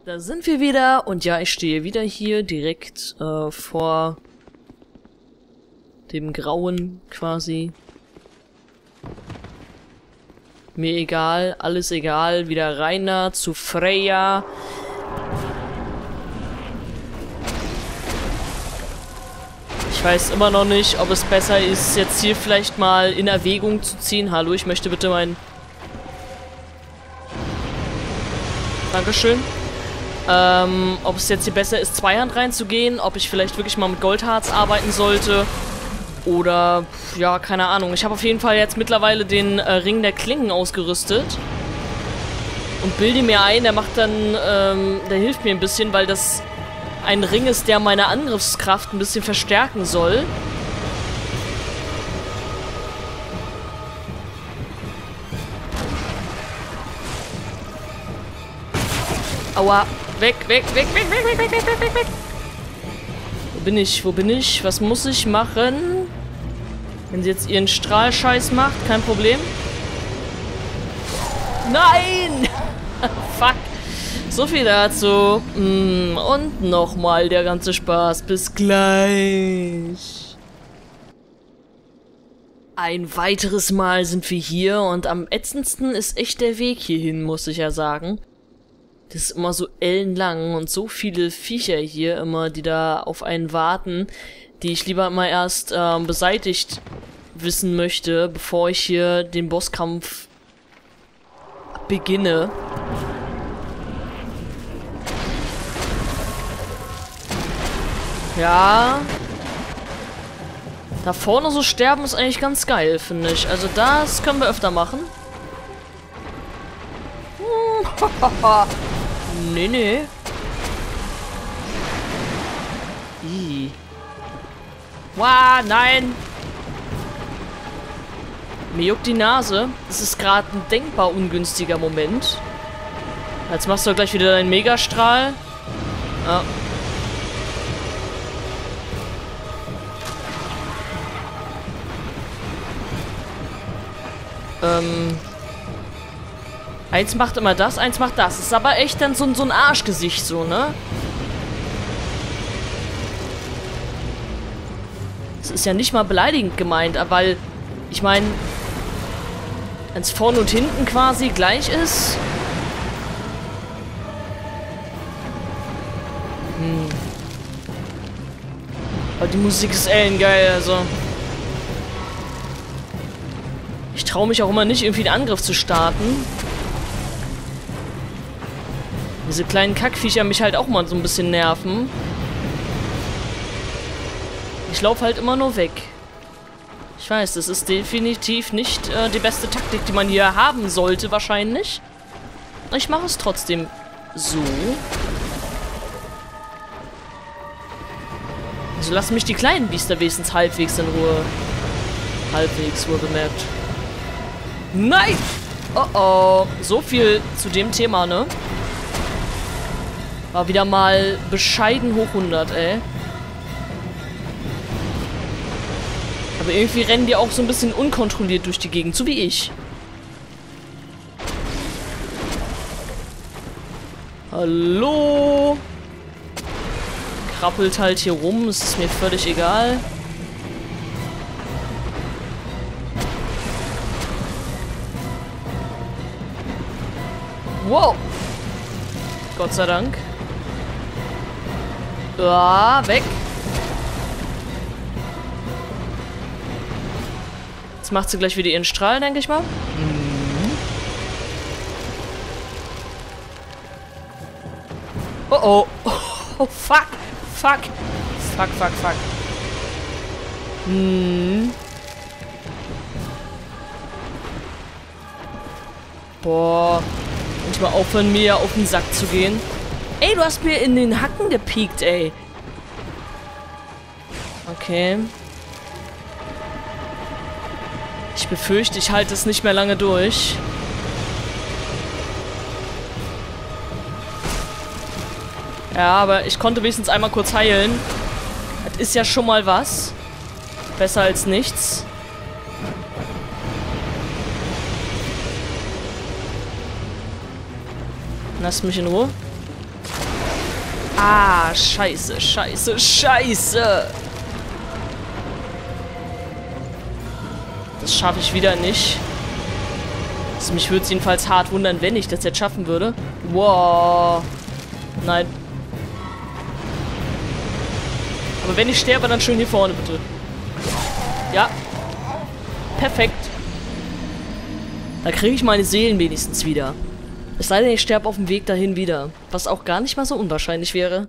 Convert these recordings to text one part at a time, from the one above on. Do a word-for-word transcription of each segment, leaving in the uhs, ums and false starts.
Da sind wir wieder und ja, ich stehe wieder hier direkt äh, vor dem Grauen quasi. Mir egal, alles egal, wieder Rainer zu Freya. Ich weiß immer noch nicht, ob es besser ist, jetzt hier vielleicht mal in Erwägung zu ziehen. Hallo, ich möchte bitte mein... Dankeschön. Ähm, ob es jetzt hier besser ist, Zweihand reinzugehen, ob ich vielleicht wirklich mal mit Goldharz arbeiten sollte. Oder, ja, keine Ahnung. Ich habe auf jeden Fall jetzt mittlerweile den äh, Ring der Klingen ausgerüstet. Und bilde mir ein, der macht dann, ähm, der hilft mir ein bisschen, weil das ein Ring ist, der meine Angriffskraft ein bisschen verstärken soll. Aua. Weg, weg, weg, weg, weg, weg, weg, weg, weg, weg, weg. Wo bin ich? Wo bin ich? Was muss ich machen? Wenn sie jetzt ihren Strahlscheiß macht, kein Problem. Nein! Fuck. So viel dazu. Und nochmal der ganze Spaß. Bis gleich. Ein weiteres Mal sind wir hier und am ätzendsten ist echt der Weg hierhin, muss ich ja sagen. Das ist immer so ellenlang und so viele Viecher hier immer, die da auf einen warten, die ich lieber immer erst ähm, beseitigt wissen möchte, bevor ich hier den Bosskampf beginne. Ja. Da vorne so sterben ist eigentlich ganz geil, finde ich. Also das können wir öfter machen. Hm, hahaha. Nee, nee. Ih. Wow, nein. Mir juckt die Nase. Das ist gerade ein denkbar ungünstiger Moment. Jetzt machst du gleich wieder deinen Megastrahl. Ja. Ähm... Eins macht immer das, eins macht das. Das ist aber echt dann so, so ein Arschgesicht, so, ne? Das ist ja nicht mal beleidigend gemeint, weil, ich meine, wenn es vorne und hinten quasi gleich ist. Hm. Aber die Musik ist ellengeil, also. Ich traue mich auch immer nicht, irgendwie einen Angriff zu starten. Diese kleinen Kackviecher mich halt auch mal so ein bisschen nerven. Ich laufe halt immer nur weg. Ich weiß, das ist definitiv nicht äh, die beste Taktik, die man hier haben sollte, wahrscheinlich. Ich mache es trotzdem so. Also lassen mich die kleinen Biester wenigstens halbwegs in Ruhe. Halbwegs, wohl bemerkt. Nein! Oh oh. So viel zu dem Thema, ne? War wieder mal bescheiden hoch hundert, ey. Aber irgendwie rennen die auch so ein bisschen unkontrolliert durch die Gegend, so wie ich. Hallo? Krabbelt halt hier rum, es ist mir völlig egal. Wow! Gott sei Dank. Ja, weg. Jetzt macht sie gleich wieder ihren Strahl, denke ich mal. Mhm. Oh oh. Oh, fuck. Fuck. Fuck, fuck, fuck. Hm. Boah. Muss ich mal aufhören, mir auf den Sack zu gehen. Ey, du hast mir in den Hacken gepiekt, ey. Okay. Ich befürchte, ich halte es nicht mehr lange durch. Ja, aber ich konnte wenigstens einmal kurz heilen. Das ist ja schon mal was. Besser als nichts. Lasst mich in Ruhe. Ah, scheiße, scheiße, scheiße. Das schaffe ich wieder nicht. Also mich würde es jedenfalls hart wundern, wenn ich das jetzt schaffen würde. Wow. Nein. Aber wenn ich sterbe, dann schön hier vorne, bitte. Ja. Perfekt. Da kriege ich meine Seelen wenigstens wieder. Es sei denn, ich sterbe auf dem Weg dahin wieder. Was auch gar nicht mal so unwahrscheinlich wäre.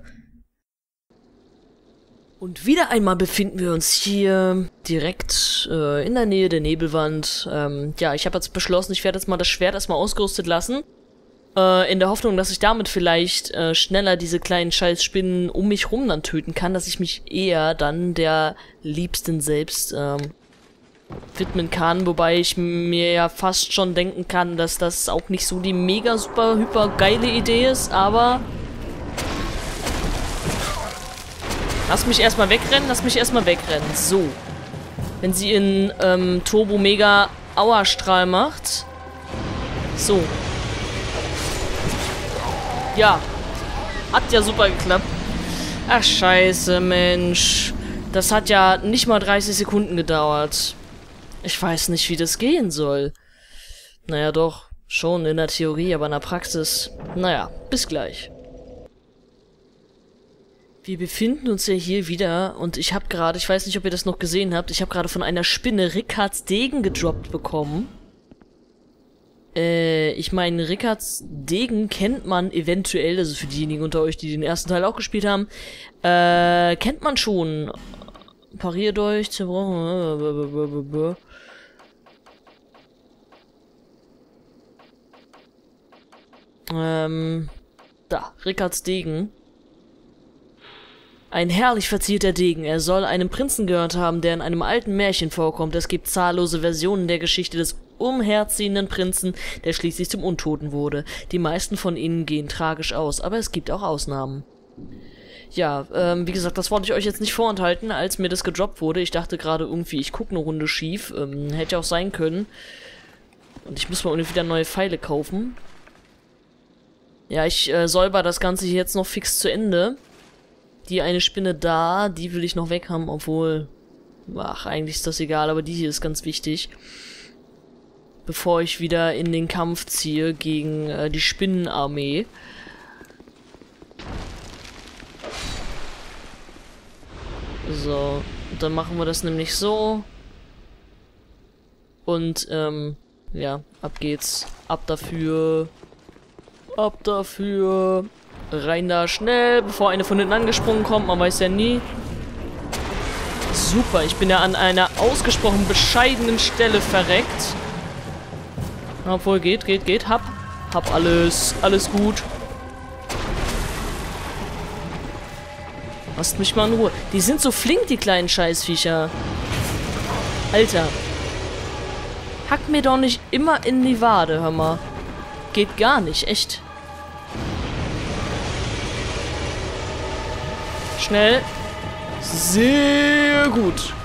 Und wieder einmal befinden wir uns hier direkt äh, in der Nähe der Nebelwand. Ähm, ja, ich habe jetzt beschlossen, ich werde jetzt mal das Schwert erstmal ausgerüstet lassen. Äh, in der Hoffnung, dass ich damit vielleicht äh, schneller diese kleinen Scheißspinnen um mich rum dann töten kann, dass ich mich eher dann der Liebsten selbst ähm, widmen kann. Wobei ich mir ja fast schon denken kann, dass das auch nicht so die mega super hyper geile Idee ist, aber... Lass mich erstmal wegrennen, lass mich erstmal wegrennen. So. Wenn sie in ähm, Turbo Mega Auerstrahl macht. So. Ja. Hat ja super geklappt. Ach, scheiße, Mensch. Das hat ja nicht mal dreißig Sekunden gedauert. Ich weiß nicht, wie das gehen soll. Naja, doch. Schon in der Theorie, aber in der Praxis. Naja, bis gleich. Wir befinden uns ja hier wieder und ich habe gerade, ich weiß nicht, ob ihr das noch gesehen habt, ich habe gerade von einer Spinne Rickards Degen gedroppt bekommen. Äh, ich meine, Rickards Degen kennt man eventuell, also für diejenigen unter euch, die den ersten Teil auch gespielt haben, äh, kennt man schon. Parierdolch, zerbrochen. Ähm, da, Rickards Degen. Ein herrlich verzierter Degen. Er soll einem Prinzen gehört haben, der in einem alten Märchen vorkommt. Es gibt zahllose Versionen der Geschichte des umherziehenden Prinzen, der schließlich zum Untoten wurde. Die meisten von ihnen gehen tragisch aus, aber es gibt auch Ausnahmen. Ja, ähm, wie gesagt, das wollte ich euch jetzt nicht vorenthalten, als mir das gedroppt wurde. Ich dachte gerade irgendwie, ich gucke eine Runde schief. Ähm, hätte auch sein können. Und ich muss mal irgendwie wieder neue Pfeile kaufen. Ja, ich äh, säuber das Ganze hier jetzt noch fix zu Ende. Die eine Spinne da, die will ich noch weg haben, obwohl... Ach, eigentlich ist das egal, aber die hier ist ganz wichtig. Bevor ich wieder in den Kampf ziehe gegen äh, die Spinnenarmee. So, dann machen wir das nämlich so. Und, ähm, ja, ab geht's. Ab dafür. Ab dafür. Rein da schnell, bevor eine von hinten angesprungen kommt. Man weiß ja nie. Super, ich bin ja an einer ausgesprochen bescheidenen Stelle verreckt. Obwohl, geht, geht, geht. Hab. Hab alles. Alles gut. Lasst mich mal in Ruhe. Die sind so flink, die kleinen Scheißviecher. Alter. Hack mir doch nicht immer in die Wade, hör mal. Geht gar nicht, echt. Schnell. Sehr gut.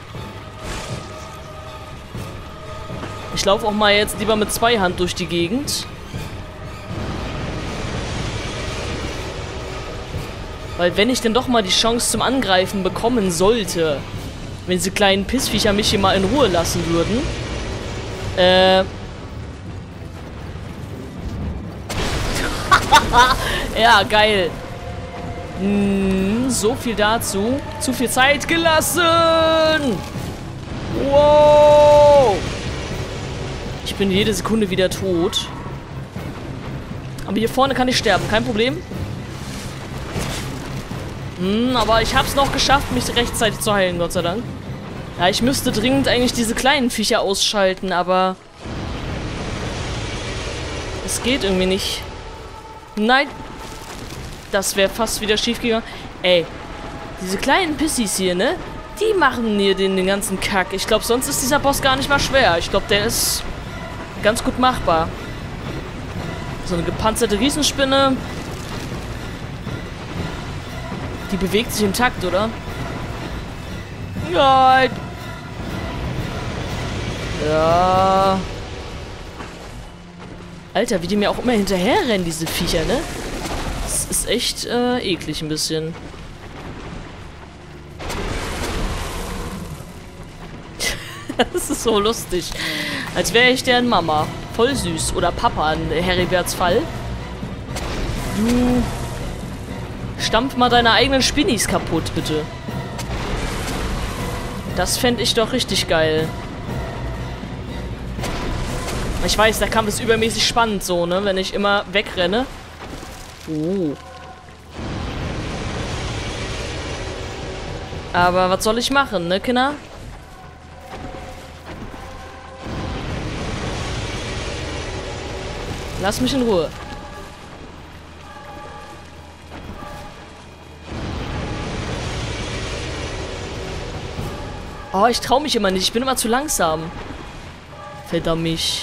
Ich laufe auch mal jetzt lieber mit zwei Hand durch die Gegend. Weil wenn ich denn doch mal die Chance zum Angreifen bekommen sollte, wenn diese kleinen Pissviecher mich hier mal in Ruhe lassen würden, äh... ja, geil. Hm, so viel dazu. Zu viel Zeit gelassen. Wow. Ich bin jede Sekunde wieder tot. Aber hier vorne kann ich sterben, kein Problem. Hm, aber ich hab's noch geschafft, mich rechtzeitig zu heilen, Gott sei Dank. Ja, ich müsste dringend eigentlich diese kleinen Viecher ausschalten, aber... es geht irgendwie nicht. Nein. Das wäre fast wieder schief gegangen. Ey, diese kleinen Pissis hier, ne? Die machen hier den, den ganzen Kack. Ich glaube, sonst ist dieser Boss gar nicht mal schwer. Ich glaube, der ist ganz gut machbar. So eine gepanzerte Riesenspinne. Die bewegt sich im Takt, oder? Nein. Ja. Alter, wie die mir auch immer hinterherrennen, diese Viecher, ne? Das ist ist echt äh, eklig ein bisschen. Das ist so lustig. Als wäre ich deren Mama. Voll süß. Oder Papa in Heriberts Fall. Du... Stampf mal deine eigenen Spinnis kaputt, bitte. Das fände ich doch richtig geil. Ich weiß, der Kampf ist übermäßig spannend so, ne? Wenn ich immer wegrenne. Oh. Aber was soll ich machen, ne, Kinder? Lass mich in Ruhe. Oh, ich trau mich immer nicht. Ich bin immer zu langsam. Verdammt mich.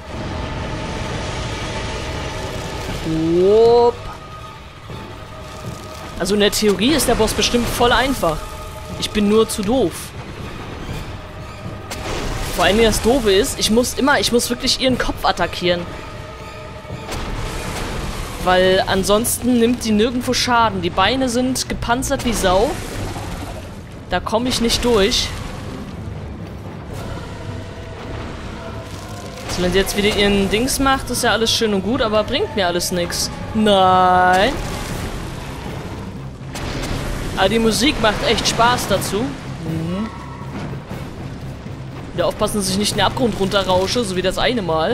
Wupp. Also in der Theorie ist der Boss bestimmt voll einfach. Ich bin nur zu doof. Vor allem das Doofe ist, ich muss immer, ich muss wirklich ihren Kopf attackieren. Weil ansonsten nimmt sie nirgendwo Schaden. Die Beine sind gepanzert wie Sau. Da komme ich nicht durch. Also wenn sie jetzt wieder ihren Dings macht, ist ja alles schön und gut, aber bringt mir alles nichts. Nein. Aber die Musik macht echt Spaß dazu. Mhm. Wieder aufpassen, dass ich nicht in den Abgrund runterrausche, so wie das eine Mal.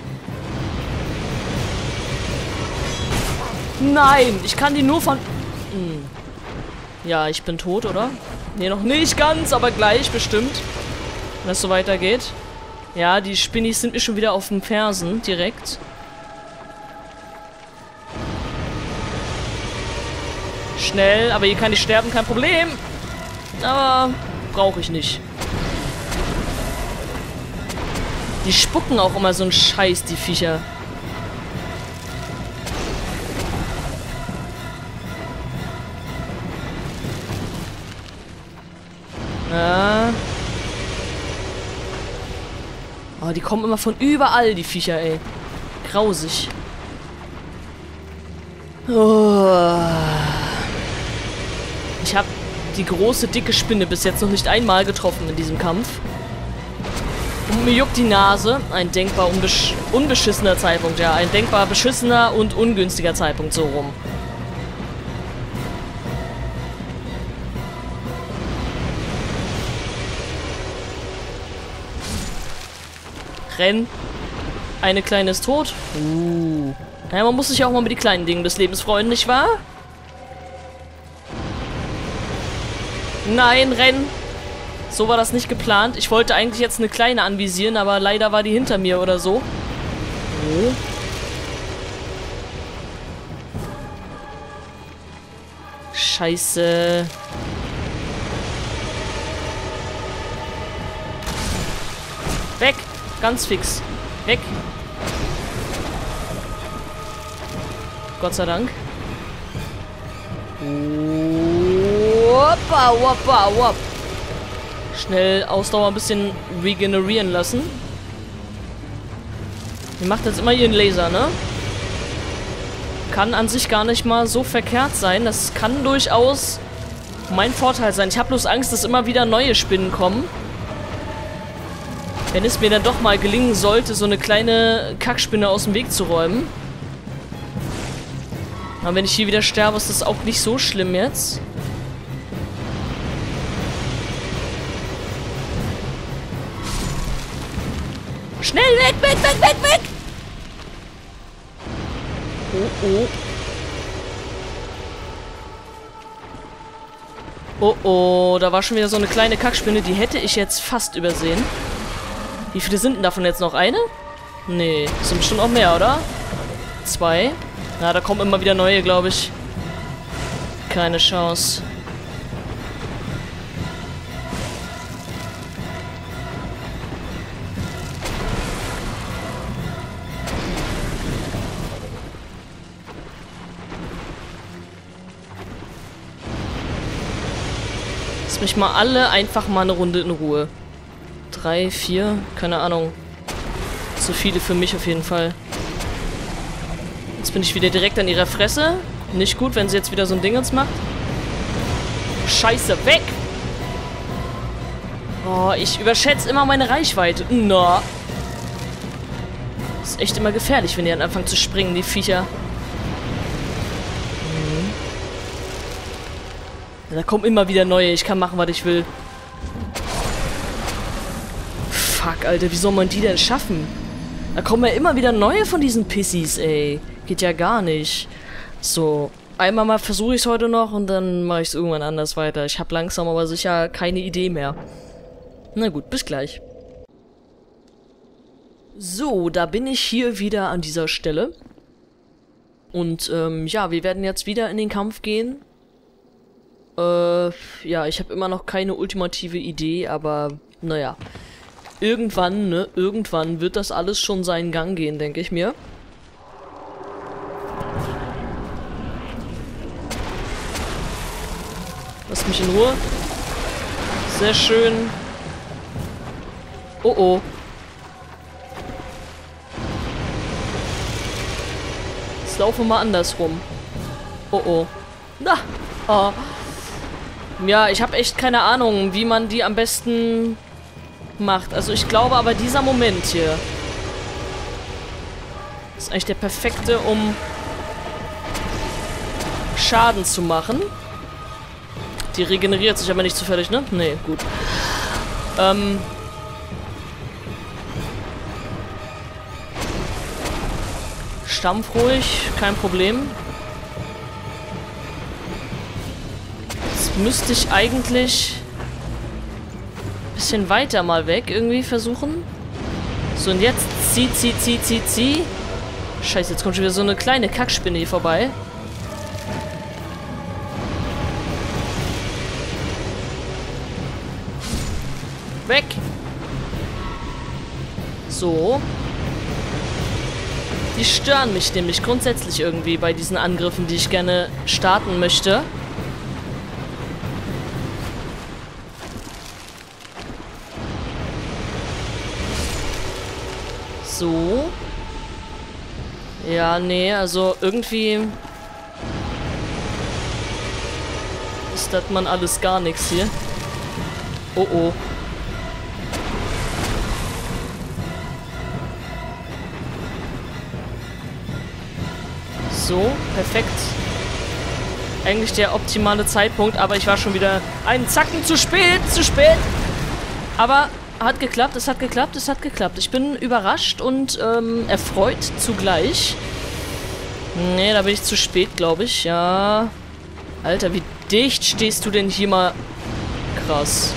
Nein, ich kann die nur von... Hm. Ja, ich bin tot, oder? Nee, noch nicht ganz, aber gleich bestimmt. Wenn es so weitergeht. Ja, die Spinnis sind mir schon wieder auf den Fersen, direkt. Schnell, aber hier kann ich sterben, kein Problem. Aber brauche ich nicht. Die spucken auch immer so einen Scheiß, die Viecher. Ja. Oh, die kommen immer von überall, die Viecher, ey. Grausig. Oh. Ich habe die große, dicke Spinne bis jetzt noch nicht einmal getroffen in diesem Kampf. Und mir juckt die Nase. Ein denkbar unbesch unbeschissener Zeitpunkt, ja. Ein denkbar beschissener und ungünstiger Zeitpunkt, so rum. Renn. Eine kleine ist tot. Uh. Ja, man muss sich auch mal mit den kleinen Dingen des Lebens freuen, nicht wahr? Nein, renn. So war das nicht geplant. Ich wollte eigentlich jetzt eine kleine anvisieren, aber leider war die hinter mir oder so. Oh. Scheiße. Weg. Ganz fix. Weg. Gott sei Dank. Woppa, woppa, wop. Schnell Ausdauer ein bisschen regenerieren lassen. Die macht jetzt immer ihren Laser, ne? Kann an sich gar nicht mal so verkehrt sein. Das kann durchaus mein Vorteil sein. Ich habe bloß Angst, dass immer wieder neue Spinnen kommen. Wenn es mir dann doch mal gelingen sollte, so eine kleine Kackspinne aus dem Weg zu räumen. Aber wenn ich hier wieder sterbe, ist das auch nicht so schlimm jetzt. Schnell weg, weg, weg, weg, weg! Oh, oh. Oh, oh, da war schon wieder so eine kleine Kackspinne, die hätte ich jetzt fast übersehen. Wie viele sind denn davon jetzt noch? Eine? Nee, sind bestimmt auch mehr, oder? Zwei. Na, da kommen immer wieder neue, glaube ich. Keine Chance. Lass mich mal alle einfach mal eine Runde in Ruhe. Drei, vier, keine Ahnung. Zu viele für mich auf jeden Fall. Jetzt bin ich wieder direkt an ihrer Fresse. Nicht gut, wenn sie jetzt wieder so ein Ding jetzt macht. Scheiße, weg! Oh, ich überschätze immer meine Reichweite. No. Ist echt immer gefährlich, wenn die dann anfangen zu springen, die Viecher. Mhm. Da kommen immer wieder neue. Ich kann machen, was ich will. Fuck, Alter, wie soll man die denn schaffen? Da kommen ja immer wieder neue von diesen Pissys, ey. Geht ja gar nicht. So, einmal mal versuche ich es heute noch und dann mache ich es irgendwann anders weiter. Ich habe langsam aber sicher keine Idee mehr. Na gut, bis gleich. So, da bin ich hier wieder an dieser Stelle. Und, ähm, ja, wir werden jetzt wieder in den Kampf gehen. Äh, ja, ich habe immer noch keine ultimative Idee, aber, naja. Irgendwann, ne, irgendwann wird das alles schon seinen Gang gehen, denke ich mir. Lass mich in Ruhe. Sehr schön. Oh oh. Jetzt laufen wir mal andersrum. Oh oh. Na. Oh. Ja, ich habe echt keine Ahnung, wie man die am besten macht. Also ich glaube aber dieser Moment hier ist eigentlich der perfekte, um Schaden zu machen. Die regeneriert sich aber nicht zufällig, ne? Nee, gut. Ähm... Stampf ruhig, kein Problem. Jetzt müsste ich eigentlich ein bisschen weiter mal weg irgendwie versuchen. So, und jetzt zieh, zieh, zieh, zieh, zieh. Scheiße, jetzt kommt schon wieder so eine kleine Kackspinne hier vorbei. Weg! So. Die stören mich nämlich grundsätzlich irgendwie bei diesen Angriffen, die ich gerne starten möchte. So. Ja, nee, also irgendwie ist das man alles gar nichts hier. Oh oh. So, perfekt. Eigentlich der optimale Zeitpunkt, aber ich war schon wieder einen Zacken zu spät, zu spät. Aber hat geklappt, es hat geklappt, es hat geklappt. Ich bin überrascht und ähm, erfreut zugleich. Nee, da bin ich zu spät, glaube ich. Ja. Alter, wie dicht stehst du denn hier mal? Krass.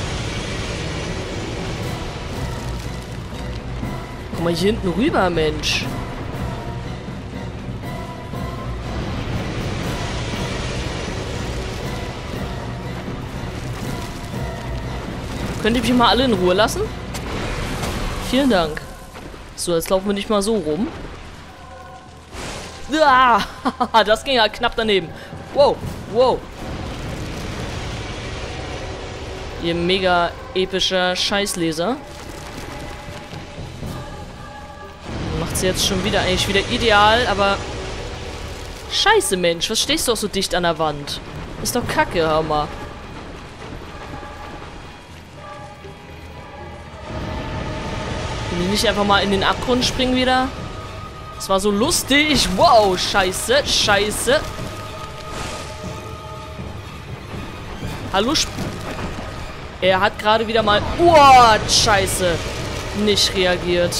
Guck mal hier hinten rüber, Mensch. Könnt ihr mich mal alle in Ruhe lassen? Vielen Dank. So, jetzt laufen wir nicht mal so rum. Ah, das ging ja knapp daneben. Wow, wow. Ihr mega epischer Scheißleser. Macht sie jetzt schon wieder eigentlich wieder ideal, aber... Scheiße, Mensch, was stehst du auch so dicht an der Wand? Ist doch kacke, hör mal. Nicht einfach mal in den Abgrund springen wieder. Das war so lustig. Wow, scheiße, scheiße. Hallo, Sp er hat gerade wieder mal... Oh, scheiße. Nicht reagiert.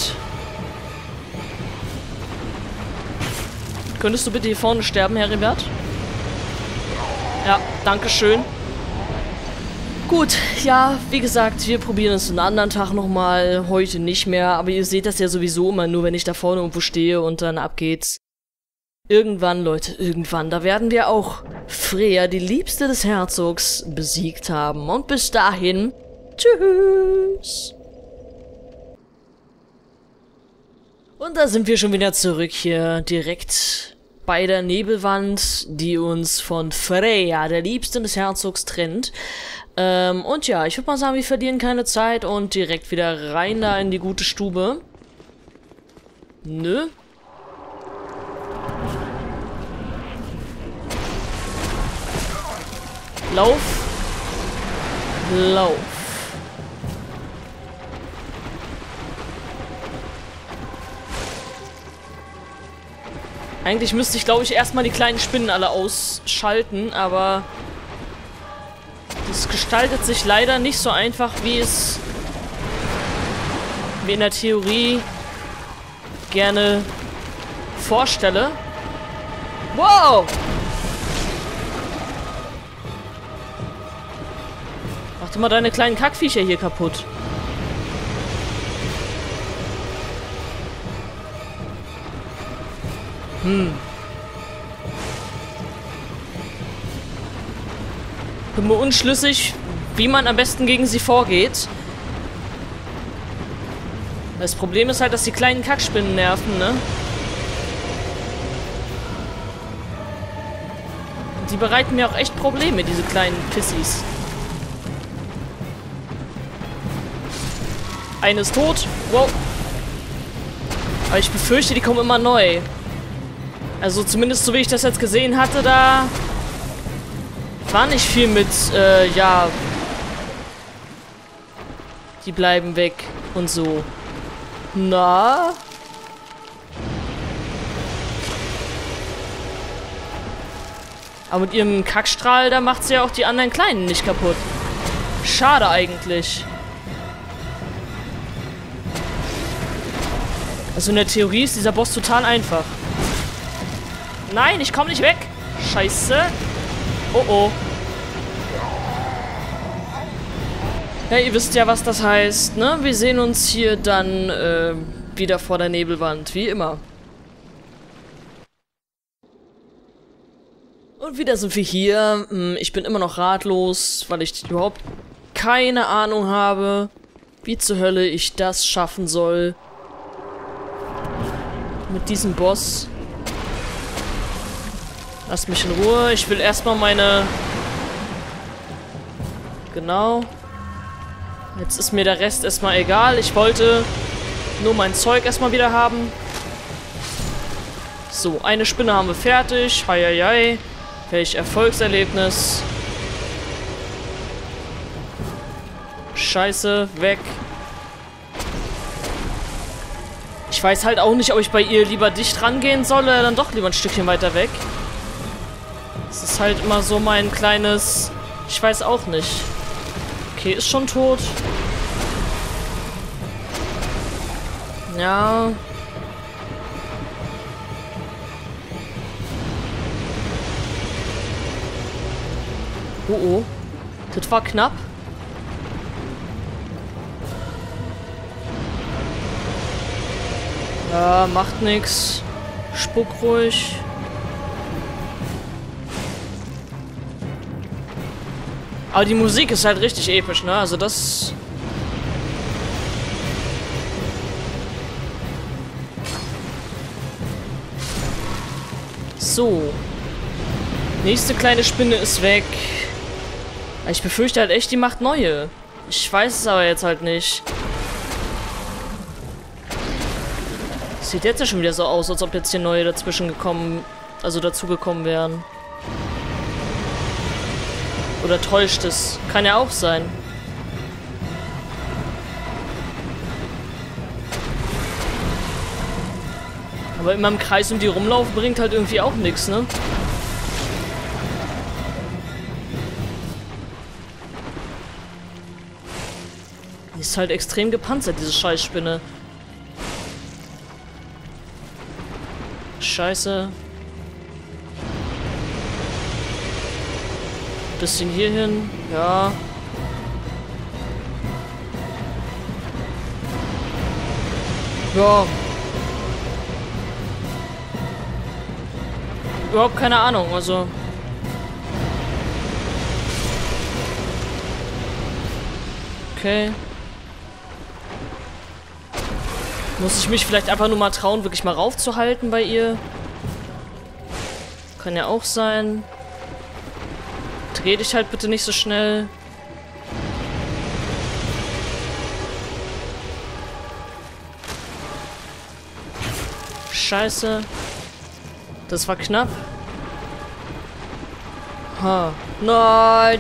Könntest du bitte hier vorne sterben, Herr Ribert? Ja, danke schön. Gut, ja, wie gesagt, wir probieren es einen anderen Tag nochmal, heute nicht mehr, aber ihr seht das ja sowieso immer nur, wenn ich da vorne irgendwo stehe und dann ab geht's. Irgendwann, Leute, irgendwann, da werden wir auch Freya, die Liebste des Herzogs, besiegt haben. Und bis dahin, tschüss. Und da sind wir schon wieder zurück hier, direkt bei der Nebelwand, die uns von Freya, der Liebsten des Herzogs, trennt. Ähm, und ja, ich würde mal sagen, wir verlieren keine Zeit und direkt wieder rein da in die gute Stube. Nö. Lauf. Lauf. Eigentlich müsste ich, glaube ich, erstmal die kleinen Spinnen alle ausschalten, aber das gestaltet sich leider nicht so einfach, wie es mir in der Theorie gerne vorstelle. Wow! Mach dir mal deine kleinen Kackviecher hier kaputt. Hm. Bin mir unschlüssig, wie man am besten gegen sie vorgeht. Das Problem ist halt, dass die kleinen Kackspinnen nerven, ne? Und die bereiten mir auch echt Probleme, diese kleinen Pissis. Eine ist tot. Wow. Aber ich befürchte, die kommen immer neu. Also zumindest so wie ich das jetzt gesehen hatte, da war nicht viel mit, äh, ja, die bleiben weg und so. Na? Aber mit ihrem Kackstrahl, da macht sie ja auch die anderen Kleinen nicht kaputt. Schade eigentlich. Also in der Theorie ist dieser Boss total einfach. Nein, ich komme nicht weg. Scheiße. Oh oh. Ja, ihr wisst ja, was das heißt, ne? Wir sehen uns hier dann äh, wieder vor der Nebelwand, wie immer. Und wieder sind wir hier. Ich bin immer noch ratlos, weil ich überhaupt keine Ahnung habe, wie zur Hölle ich das schaffen soll. Mit diesem Boss. Lasst mich in Ruhe. Ich will erstmal meine... Genau. Jetzt ist mir der Rest erstmal egal. Ich wollte nur mein Zeug erstmal wieder haben. So, eine Spinne haben wir fertig. Heieiei. Welch Erfolgserlebnis. Scheiße, weg. Ich weiß halt auch nicht, ob ich bei ihr lieber dicht rangehen soll oder dann doch lieber ein Stückchen weiter weg. Das ist halt immer so mein kleines... Ich weiß auch nicht. Okay, ist schon tot. Ja. Oh oh. Das war knapp. Ja, macht nix. Spuck ruhig. Aber die Musik ist halt richtig episch, ne? Also das... So. Nächste kleine Spinne ist weg. Ich befürchte halt echt, die macht neue. Ich weiß es aber jetzt halt nicht. Sieht jetzt ja schon wieder so aus, als ob jetzt hier neue dazwischen gekommen... Also dazugekommen wären. Oder täuscht es? Kann ja auch sein. Aber immer im Kreis um die rumlaufen bringt halt irgendwie auch nichts, ne? Die ist halt extrem gepanzert, diese Scheißspinne. Scheiße. Bisschen hier hin. Ja. Ja. Überhaupt keine Ahnung, also. Okay. Muss ich mich vielleicht einfach nur mal trauen, wirklich mal raufzuhalten bei ihr? Kann ja auch sein. Dreh dich halt bitte nicht so schnell. Scheiße. Das war knapp. Ha. Nein.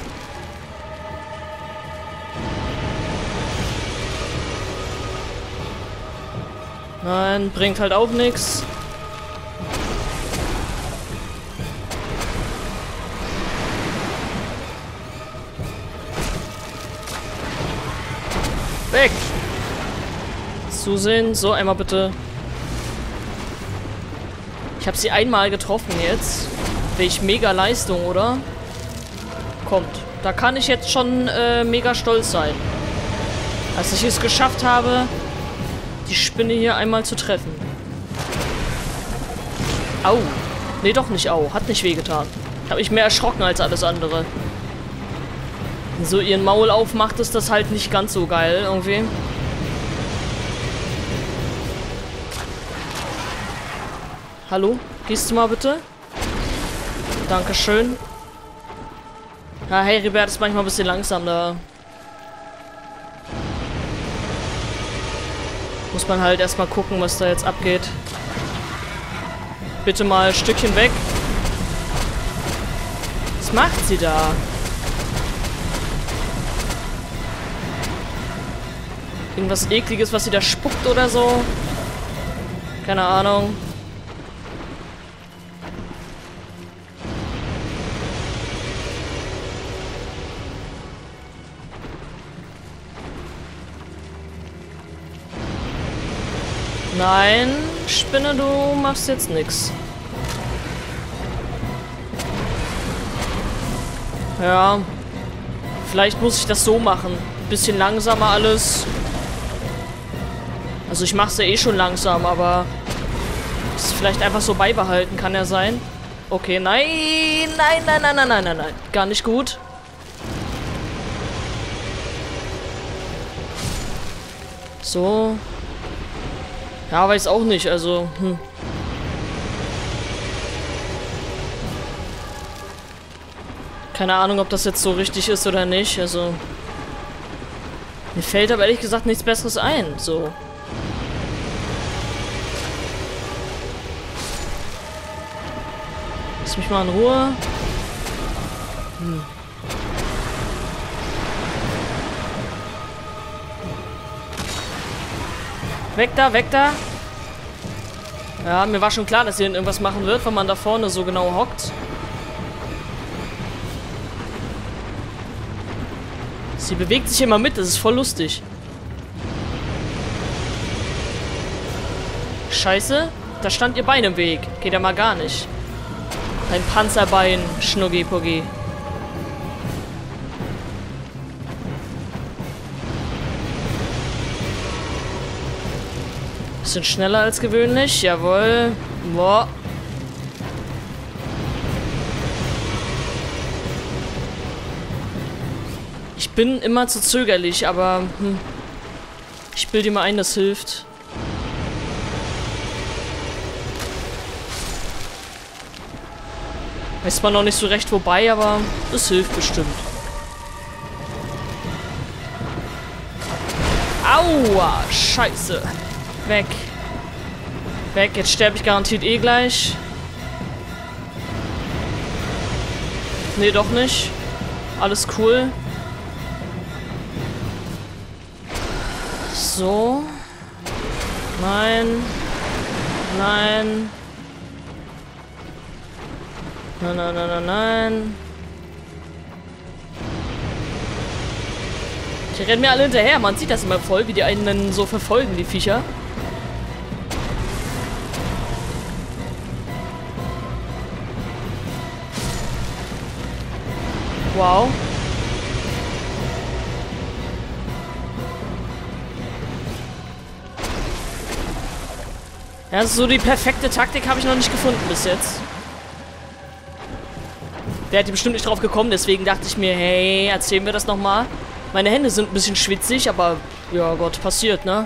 Nein, bringt halt auch nichts. Weg! Zusehen. So, einmal bitte. Ich habe sie einmal getroffen jetzt. Welch mega Leistung, oder? Kommt. Da kann ich jetzt schon äh, mega stolz sein. Als ich es geschafft habe, die Spinne hier einmal zu treffen. Au. Nee, doch nicht au. Hat nicht wehgetan. Habe ich mehr erschrocken als alles andere. So ihren Maul aufmacht, ist das halt nicht ganz so geil irgendwie. Hallo? Gehst du mal bitte? Dankeschön. Ja, Heribert ist manchmal ein bisschen langsam da. Muss man halt erstmal gucken, was da jetzt abgeht. Bitte mal ein Stückchen weg. Was macht sie da? Irgendwas Ekliges, was sie da spuckt oder so? Keine Ahnung. Nein, Spinne, du machst jetzt nix. Ja. Vielleicht muss ich das so machen. Bisschen langsamer alles. Also ich mach's ja eh schon langsam, aber das vielleicht einfach so beibehalten, kann ja sein. Okay, nein, nein, nein, nein, nein, nein, nein, nein. Gar nicht gut. So. Ja, weiß auch nicht, also, hm. Keine Ahnung, ob das jetzt so richtig ist oder nicht, also. Mir fällt aber ehrlich gesagt nichts Besseres ein, so. Lass mich mal in Ruhe. Hm. Weg da, weg da. Ja, mir war schon klar, dass hier irgendwas machen wird, wenn man da vorne so genau hockt. Sie bewegt sich immer mit, das ist voll lustig. Scheiße, da stand ihr Bein im Weg. Geht ja mal gar nicht. Ein Panzerbein, Schnuggi-Puggi. Bisschen schneller als gewöhnlich, jawohl. Boah. Ich bin immer zu zögerlich, aber hm, ich bilde mir ein, das hilft. Weiß man noch nicht so recht wobei, aber es hilft bestimmt. Aua, scheiße. Weg. Weg, jetzt sterbe ich garantiert eh gleich. Nee, doch nicht. Alles cool. So. Nein. Nein. Nein, nein, nein, nein, nein. Die rennen mir alle hinterher. Man sieht das immer voll, wie die einen dann so verfolgen, die Viecher. Wow. Ja, so die perfekte Taktik habe ich noch nicht gefunden bis jetzt. Der hätte bestimmt nicht drauf gekommen, deswegen dachte ich mir, hey, erzählen wir das nochmal. Meine Hände sind ein bisschen schwitzig, aber ja Gott, passiert, ne?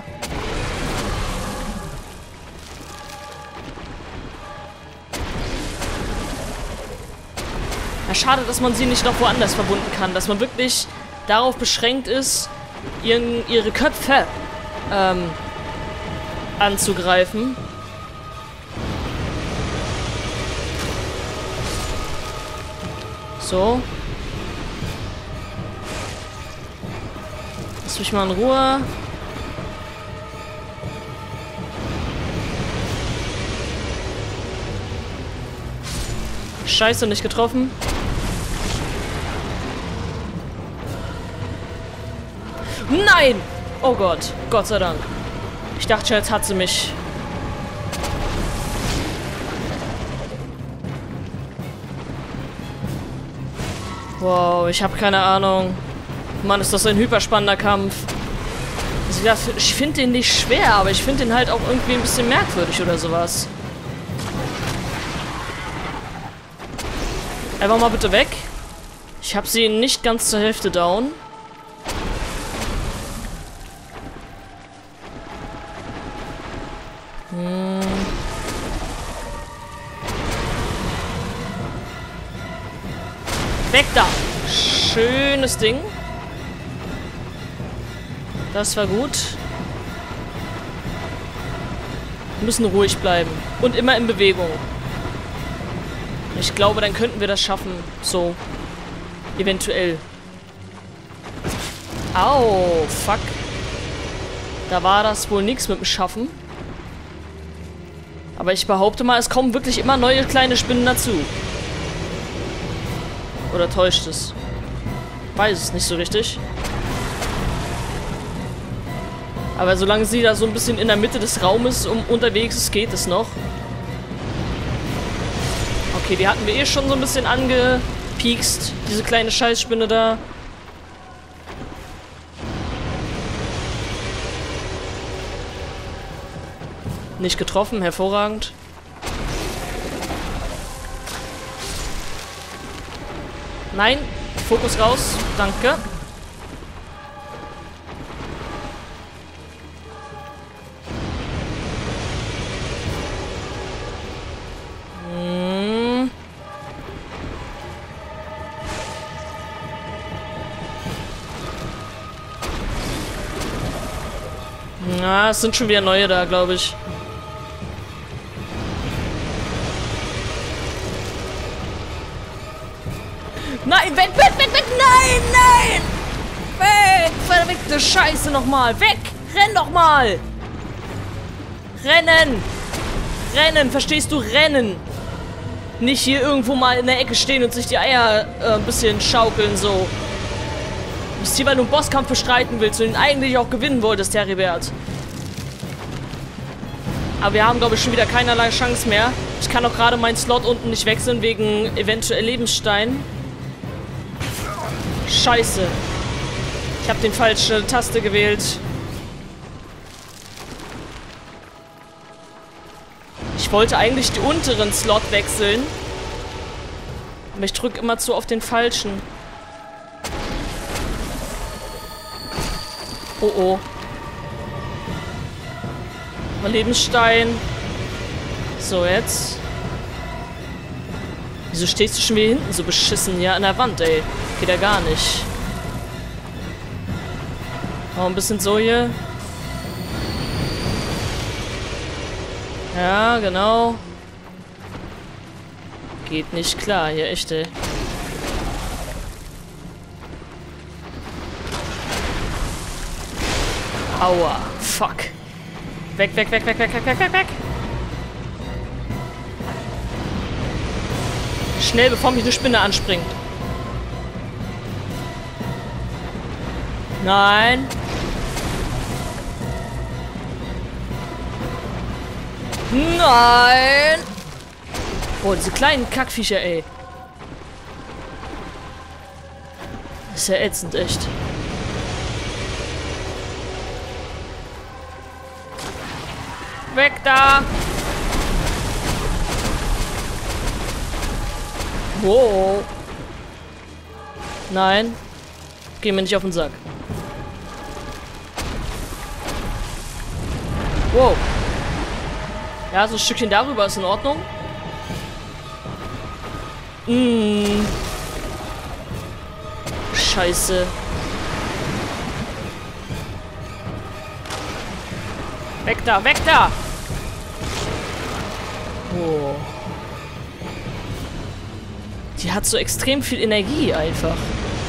Ja, schade, dass man sie nicht noch woanders verbunden kann, dass man wirklich darauf beschränkt ist, ihren, ihre Köpfe ähm, anzugreifen. So. Lass mich mal in Ruhe. Scheiße, nicht getroffen. Nein! Oh Gott. Gott sei Dank. Ich dachte schon, jetzt hat sie mich. Wow, ich habe keine Ahnung. Mann, ist das ein hyperspannender Kampf. Also, ich finde den nicht schwer, aber ich finde den halt auch irgendwie ein bisschen merkwürdig oder sowas. Einfach mal bitte weg. Ich habe sie nicht ganz zur Hälfte down. Hm. Weg da! Schönes Ding. Das war gut. Wir müssen ruhig bleiben. Und immer in Bewegung. Ich glaube, dann könnten wir das schaffen. So. Eventuell. Au, fuck. Da war das wohl nichts mit dem Schaffen. Aber ich behaupte mal, es kommen wirklich immer neue kleine Spinnen dazu. Oder täuscht es? Weiß es nicht so richtig. Aber solange sie da so ein bisschen in der Mitte des Raumes um, unterwegs ist, geht es noch. Okay, die hatten wir eh schon so ein bisschen angepiekst. Diese kleine Scheißspinne da. Nicht getroffen, hervorragend. Nein, Fokus raus, danke. Hm. Na, es sind schon wieder neue da, glaube ich. Nein, weg, weg, weg, weg, nein, nein! Weg, verwickte Scheiße nochmal, weg! Renn doch mal! Rennen! Rennen, verstehst du? Rennen! Nicht hier irgendwo mal in der Ecke stehen und sich die Eier äh, ein bisschen schaukeln, so. Du bist hier, weil du einen Bosskampf bestreiten willst und ihn eigentlich auch gewinnen wolltest, Heribert. Aber wir haben, glaube ich, schon wieder keinerlei Chance mehr. Ich kann auch gerade meinen Slot unten nicht wechseln, wegen eventuell Lebensstein. Scheiße. Ich habe den falsche Taste gewählt. Ich wollte eigentlich die unteren Slot wechseln. Aber ich drücke immer zu auf den falschen. Oh oh. Mal Lebensstein. So, jetzt. Wieso stehst du schon wieder hinten so beschissen? Ja, an der Wand, ey. Geht ja gar nicht. Auch ein bisschen so hier. Ja, genau. Geht nicht klar hier, echt, ey. Aua. Fuck. Weg, weg, weg, weg, weg, weg, weg, weg, weg. Schnell, bevor mich eine Spinne anspringt. Nein. Nein. Boah, diese kleinen Kackviecher, ey. Das ist ja ätzend, echt. Weg da. Wow. Nein. Geh mir nicht auf den Sack. Wow. Ja, so ein Stückchen darüber ist in Ordnung. Mm. Scheiße. Weg da, weg da! Oh. Die hat so extrem viel Energie einfach.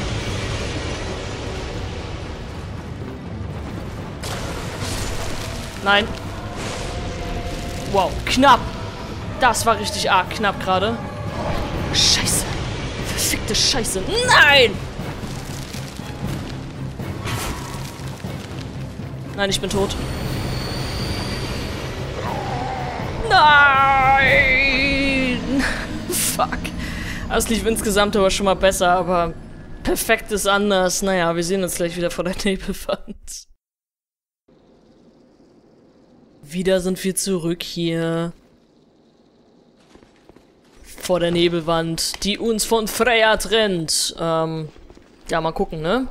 Nein. Wow, knapp. Das war richtig arg knapp gerade. Scheiße. Verfickte Scheiße. Nein! Nein, ich bin tot. Nein! Fuck. Das lief insgesamt aber schon mal besser, aber perfekt ist anders. Naja, wir sehen uns gleich wieder vor der Nebelwand. Wieder sind wir zurück hier. Vor der Nebelwand, die uns von Freya trennt. Ähm, ja, mal gucken, ne?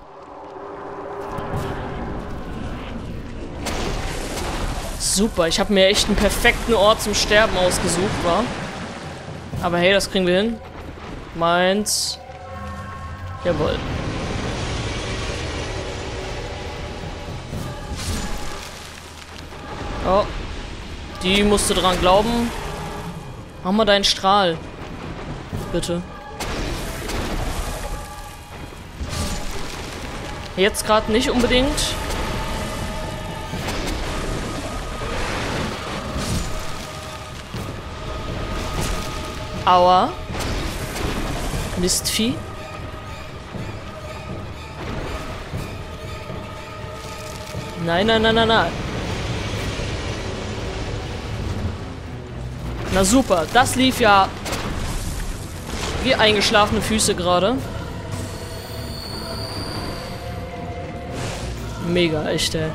Super, ich habe mir echt einen perfekten Ort zum Sterben ausgesucht, wa? Aber hey, das kriegen wir hin. Meins. Jawohl. Oh. Die musste dran glauben. Mach mal deinen Strahl. Bitte. Jetzt gerade nicht unbedingt. Aua. Mistvieh. Nein, nein, nein, nein, nein. Na super, das lief ja wie eingeschlafene Füße gerade. Mega, echt, ey.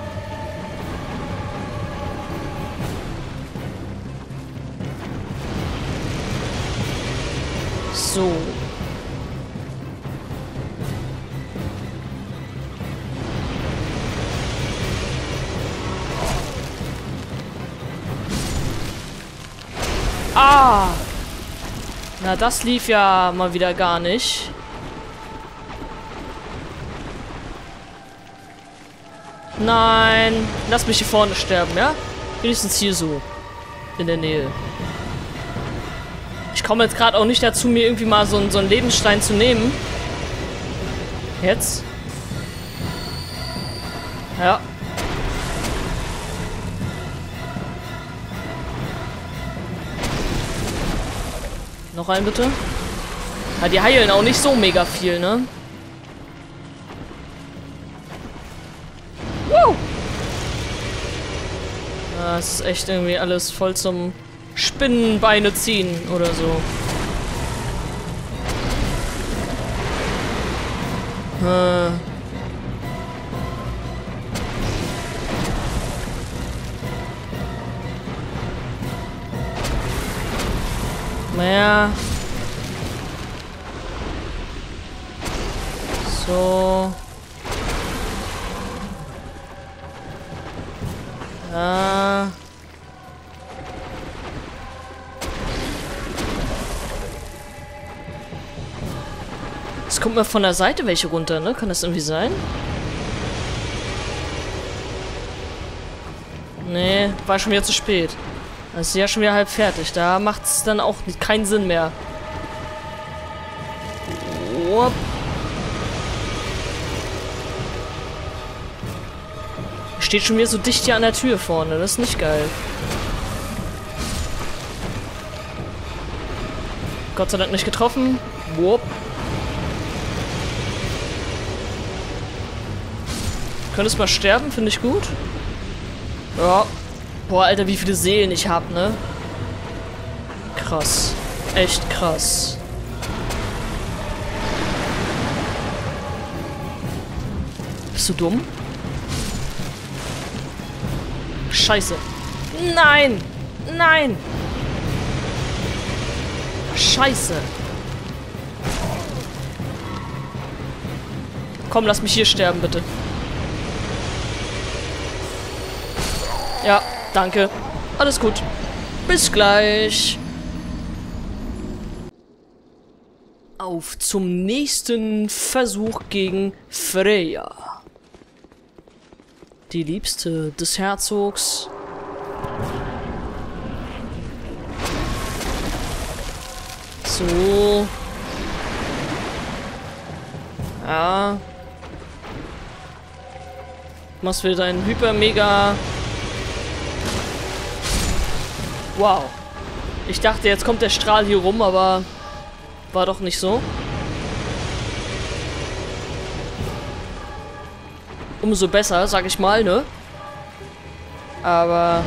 So. Ah! Na, das lief ja mal wieder gar nicht. Nein! Lass mich hier vorne sterben, ja? Wenigstens hier so. In der Nähe. Ich komme jetzt gerade auch nicht dazu, mir irgendwie mal so, so einen Lebensstein zu nehmen. Jetzt? Ja. Noch einen bitte. Ja, die heilen auch nicht so mega viel, ne? Woo! Das ist echt irgendwie alles voll zum Spinnenbeine ziehen oder so. Äh. Naja. So. Ja. Es kommt mal von der Seite welche runter, ne? Kann das irgendwie sein? Nee, war schon wieder zu spät. Das ist ja schon wieder halb fertig. Da macht es dann auch keinen Sinn mehr. Upp. Steht schon wieder so dicht hier an der Tür vorne. Das ist nicht geil. Gott sei Dank nicht getroffen. Wupp. Könntest mal sterben, finde ich gut. Ja. Boah, Alter, wie viele Seelen ich hab, ne? Krass. Echt krass. Bist du dumm? Scheiße. Nein! Nein! Scheiße. Komm, lass mich hier sterben, bitte. Ja, danke. Alles gut. Bis gleich. Auf zum nächsten Versuch gegen Freya. Die Liebste des Herzogs. So. Ja. Machst wieder deinen Hyper-Mega... Wow. Ich dachte, jetzt kommt der Strahl hier rum, aber war doch nicht so. Umso besser, sag ich mal, ne? Aber...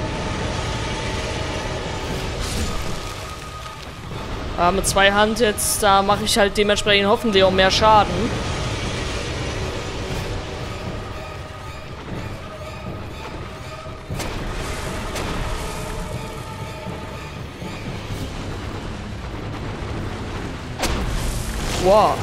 Aber mit zwei Hand jetzt, da mache ich halt dementsprechend hoffentlich auch mehr Schaden. Wow.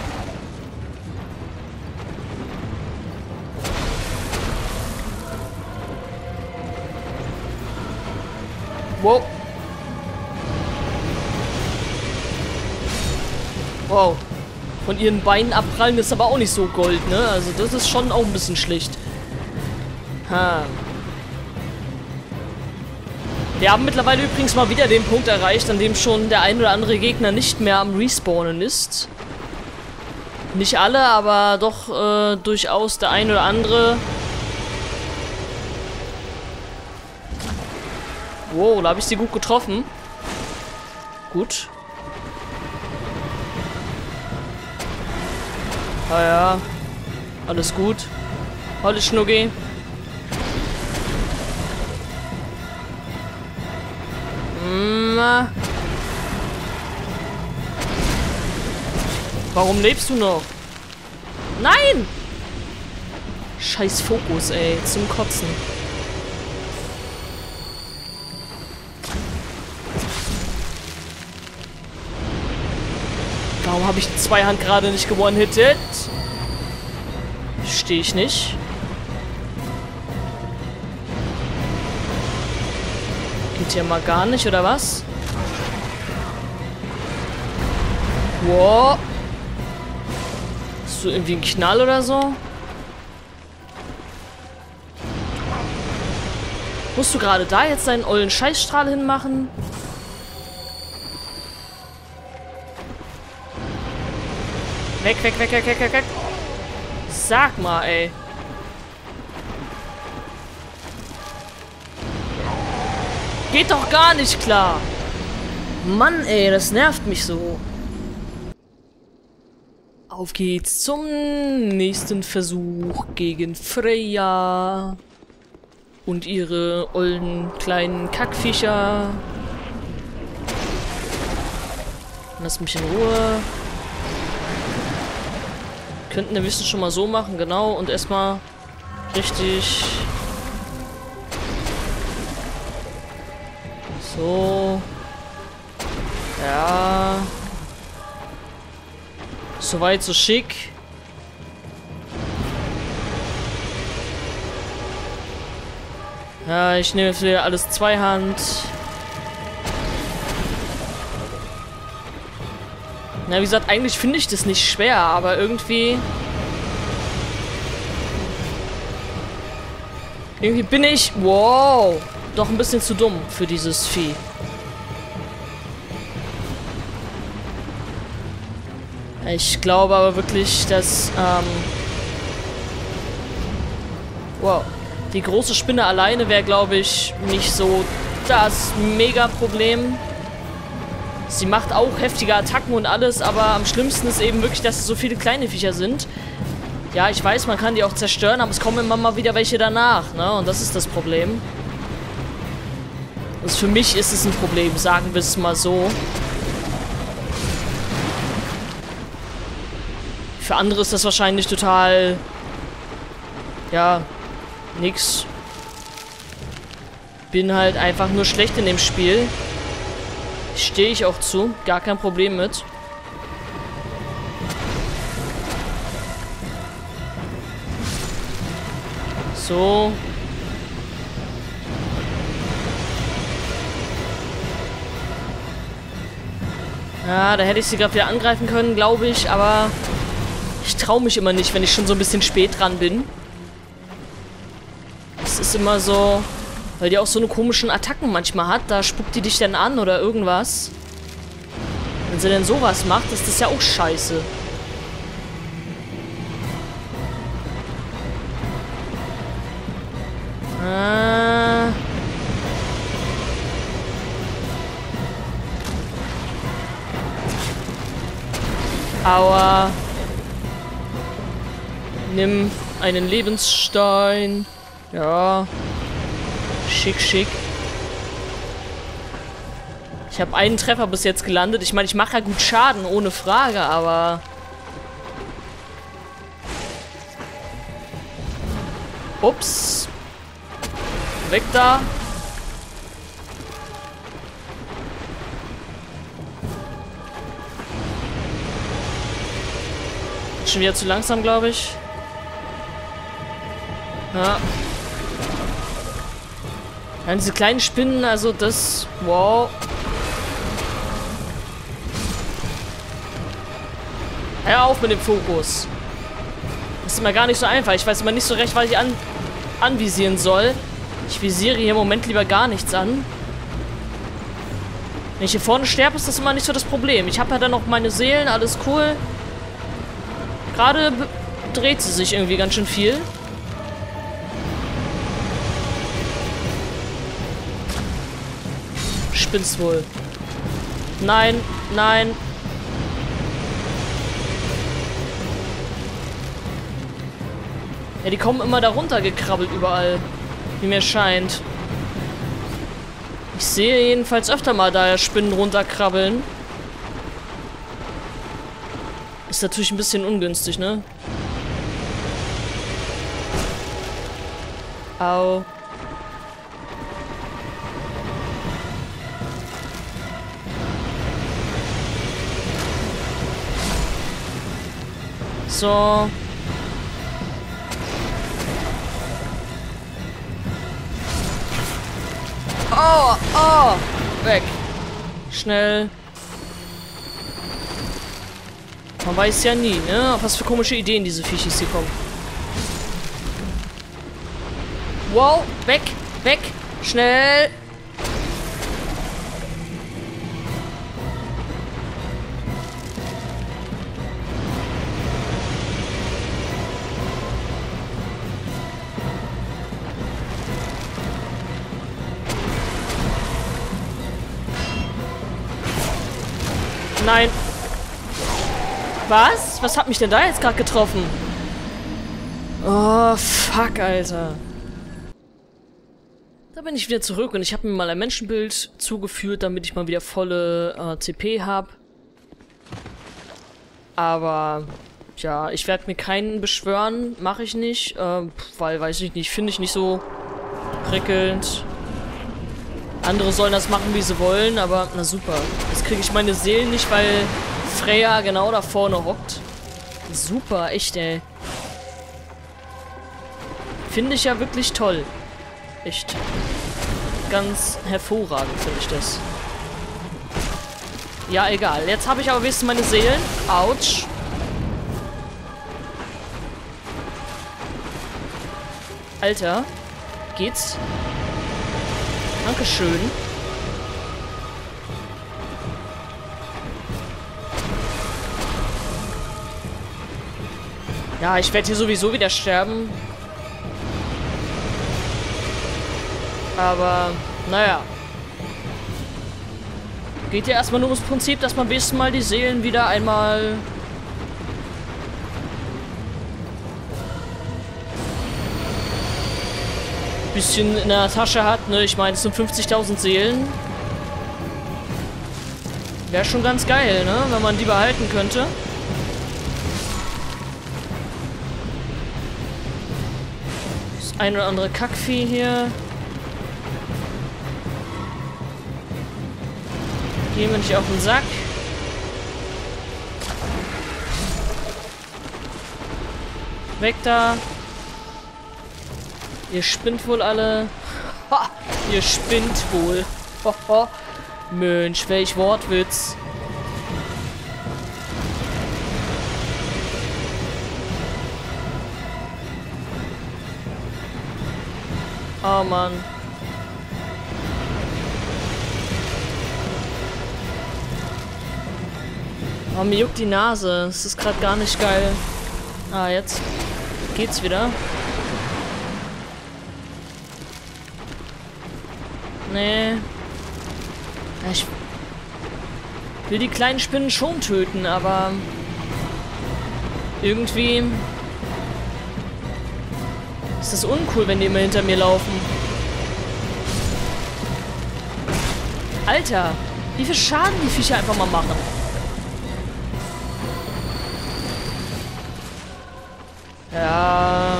Wow. Wow. Von ihren Beinen abprallen ist aber auch nicht so Gold, ne? Also das ist schon auch ein bisschen schlicht. Ha. Wir haben mittlerweile übrigens mal wieder den Punkt erreicht, an dem schon der ein oder andere Gegner nicht mehr am Respawnen ist. Nicht alle, aber doch äh, durchaus der ein oder andere. Wow, da habe ich sie gut getroffen. Gut. Ah ja. Alles gut. Holle Schnuggi. Warum lebst du noch? Nein! Scheiß Fokus, ey. Zum Kotzen. Warum habe ich die Zweihand gerade nicht gewonnen-hittet? Verstehe ich nicht. Geht hier mal gar nicht, oder was? Wow. Hast du irgendwie einen Knall oder so? Musst du gerade da jetzt deinen ollen Scheißstrahl hinmachen? Weg, weg, weg, weg, weg, weg, weg. Sag mal, ey. Geht doch gar nicht klar. Mann, ey, das nervt mich so. Auf geht's zum nächsten Versuch gegen Freya. Und ihre ollen kleinen Kackviecher. Lass mich in Ruhe. Könnten wir wissen schon mal so machen, genau. Und erstmal richtig. So. Ja. Soweit, so schick. Ja, ich nehme jetzt wieder alles Zweihand. Na, wie gesagt, eigentlich finde ich das nicht schwer, aber irgendwie... Irgendwie bin ich... Wow! Doch ein bisschen zu dumm für dieses Vieh. Ich glaube aber wirklich, dass... Ähm wow. Die große Spinne alleine wäre, glaube ich, nicht so das Mega-Problem. Sie macht auch heftige Attacken und alles, aber am schlimmsten ist eben wirklich, dass es so viele kleine Viecher sind. Ja, ich weiß, man kann die auch zerstören, aber es kommen immer mal wieder welche danach, ne? Und das ist das Problem. Also für mich ist es ein Problem, sagen wir es mal so. Für andere ist das wahrscheinlich total... Ja... Nix. Bin halt einfach nur schlecht in dem Spiel. Stehe ich auch zu. Gar kein Problem mit. So. Ja, da hätte ich sie gerade wieder angreifen können, glaube ich. Aber ich traue mich immer nicht, wenn ich schon so ein bisschen spät dran bin. Es ist immer so, weil die auch so eine komischen Attacken manchmal hat. Da spuckt die dich dann an oder irgendwas. Wenn sie denn sowas macht, ist das ja auch scheiße. Äh. Aua. Nimm einen Lebensstein. Ja. Schick, schick. Ich habe einen Treffer bis jetzt gelandet. Ich meine, ich mache ja gut Schaden, ohne Frage, aber... Ups. Weg da. Schon wieder zu langsam, glaube ich. Ja. Ja, diese kleinen Spinnen, also das... Wow. Hör auf mit dem Fokus. Das ist immer gar nicht so einfach. Ich weiß immer nicht so recht, was ich an anvisieren soll. Ich visiere hier im Moment lieber gar nichts an. Wenn ich hier vorne sterbe, ist das immer nicht so das Problem. Ich habe ja dann noch meine Seelen, alles cool. Gerade dreht sie sich irgendwie ganz schön viel. Spinnst wohl. Nein, nein. Ja, die kommen immer da runter gekrabbelt überall. Wie mir scheint. Ich sehe jedenfalls öfter mal da Spinnen runterkrabbeln. Ist natürlich ein bisschen ungünstig, ne? Au. So. Oh, oh. Weg. Schnell. Man weiß ja nie, ne? Auf was für komische Ideen diese Viechis hier kommen. Wow. Weg. Weg. Schnell. Nein. Was? Was hat mich denn da jetzt gerade getroffen? Oh, fuck, Alter. Da bin ich wieder zurück und ich habe mir mal ein Menschenbild zugeführt, damit ich mal wieder volle äh, C P habe. Aber, ja, ich werde mir keinen beschwören. Mache ich nicht. Äh, weil, weiß ich nicht, finde ich nicht so prickelnd. Andere sollen das machen, wie sie wollen, aber na super. Jetzt kriege ich meine Seelen nicht, weil Freya genau da vorne hockt. Super, echt, ey. Finde ich ja wirklich toll. Echt. Ganz hervorragend finde ich das. Ja, egal. Jetzt habe ich aber wenigstens meine Seelen. Autsch. Alter. Geht's? Dankeschön. Ja, ich werde hier sowieso wieder sterben. Aber, naja. Geht ja erstmal nur ums Prinzip, dass man wenigstens mal die Seelen wieder einmal... bisschen in der Tasche hat, ne? Ich meine, es sind fünfzigtausend Seelen. Wäre schon ganz geil, ne? Wenn man die behalten könnte. Das ein oder andere Kackvieh hier. Gehen wir nicht auf den Sack. Weg da. Ihr spinnt wohl alle. Ha! Ihr spinnt wohl. Ho, ho. Mensch, welch Wortwitz. Oh Mann. Oh, mir juckt die Nase. Das ist gerade gar nicht geil. Ah, jetzt geht's wieder. Nee. Ich will die kleinen Spinnen schon töten, aber irgendwie ist das uncool, wenn die immer hinter mir laufen. Alter, wie viel Schaden die Viecher einfach mal machen. Ja.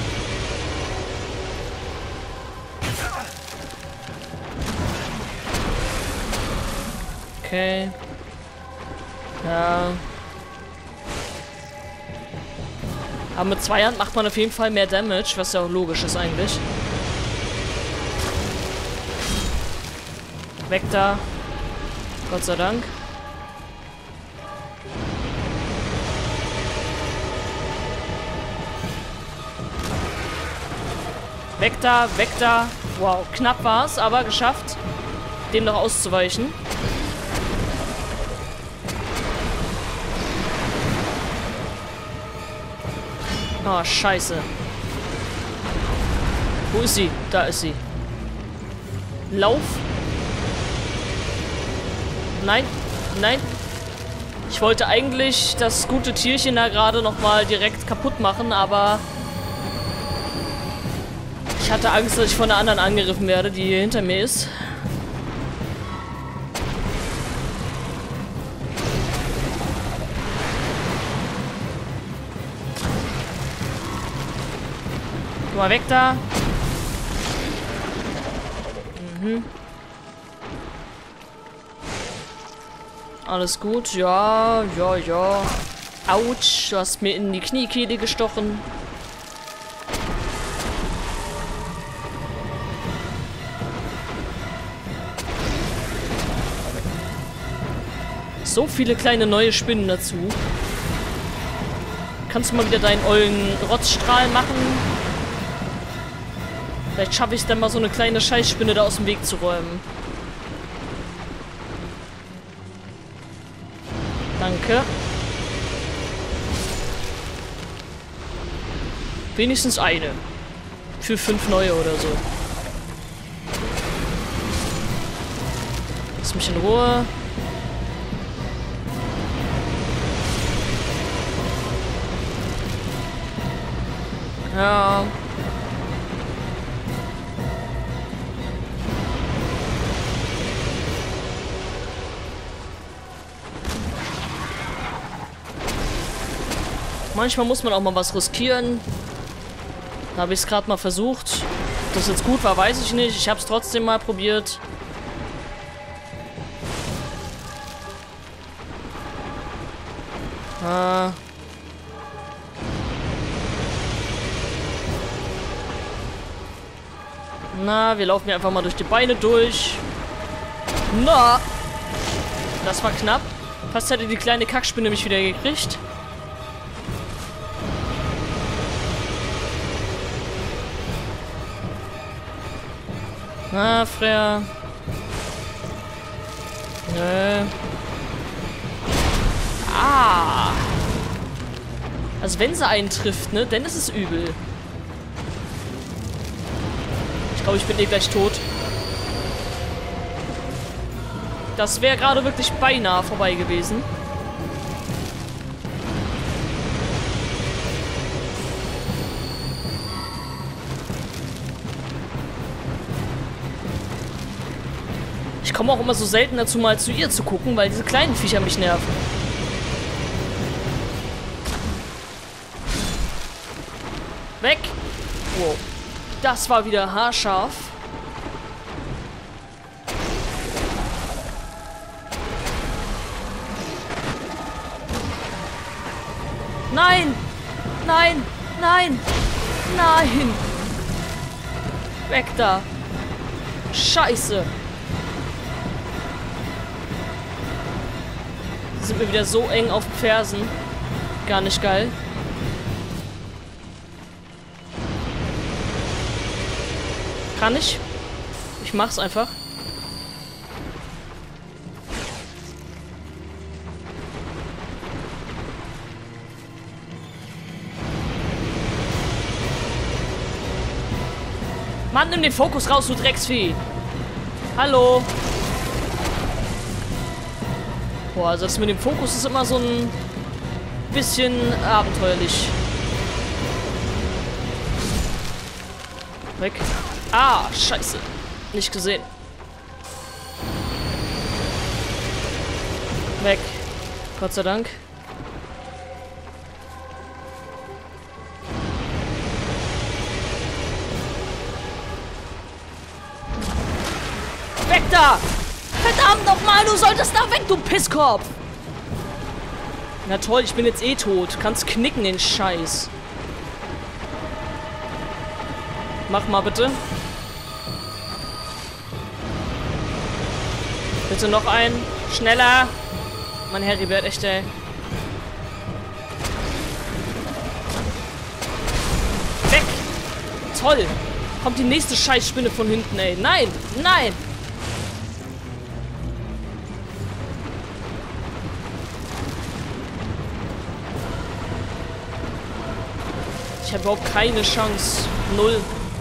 Okay. Ja. Aber mit Zweihand macht man auf jeden Fall mehr Damage, was ja auch logisch ist eigentlich. Weg da. Gott sei Dank. Weg da, weg da. Wow, knapp war's, aber geschafft, dem noch auszuweichen. Oh, scheiße. Wo ist sie? Da ist sie. Lauf. Nein, nein. Ich wollte eigentlich das gute Tierchen da gerade nochmal direkt kaputt machen, aber ich hatte Angst, dass ich von der anderen angegriffen werde, die hier hinter mir ist. Geh mal weg da. Mhm. Alles gut, ja, ja, ja. Autsch, du hast mir in die Kniekehle gestochen. So viele kleine neue Spinnen dazu. Kannst du mal wieder deinen ollen Rotzstrahl machen? Vielleicht schaffe ich es dann mal, so eine kleine Scheißspinne da aus dem Weg zu räumen. Danke. Wenigstens eine. Für fünf neue oder so. Lass mich in Ruhe. Ja. Manchmal muss man auch mal was riskieren. Da habe ich es gerade mal versucht. Ob das jetzt gut war, weiß ich nicht. Ich habe es trotzdem mal probiert. Ah. Na, wir laufen hier einfach mal durch die Beine durch. Na! Das war knapp. Fast hätte die kleine Kackspinne mich wieder gekriegt. Na, Freya. Nö. Ah. Also wenn sie einen trifft, ne, dann ist es übel. Ich glaube, ich bin eh gleich tot. Das wäre gerade wirklich beinahe vorbei gewesen. Ich komme auch immer so selten dazu, mal zu ihr zu gucken, weil diese kleinen Viecher mich nerven. Weg! Wow. Das war wieder haarscharf. Nein! Nein! Nein! Nein! Weg da! Scheiße! Sind mir wieder so eng auf den Fersen. Gar nicht geil. Kann ich? Ich mach's einfach. Mann, nimm den Fokus raus, du Drecksvieh. Hallo. Boah, also das mit dem Fokus ist immer so ein bisschen abenteuerlich. Weg. Ah, scheiße. Nicht gesehen. Weg. Gott sei Dank. Weg da! Verdammt nochmal, du solltest da weg, du Pisskopf! Na toll, ich bin jetzt eh tot. Kannst knicken, den Scheiß. Mach mal bitte. Bitte noch einen. Schneller! Mein Heribert, echt, ey. Weg! Toll! Kommt die nächste Scheißspinne von hinten, ey. Nein! Nein! Ich habe überhaupt keine Chance. Null.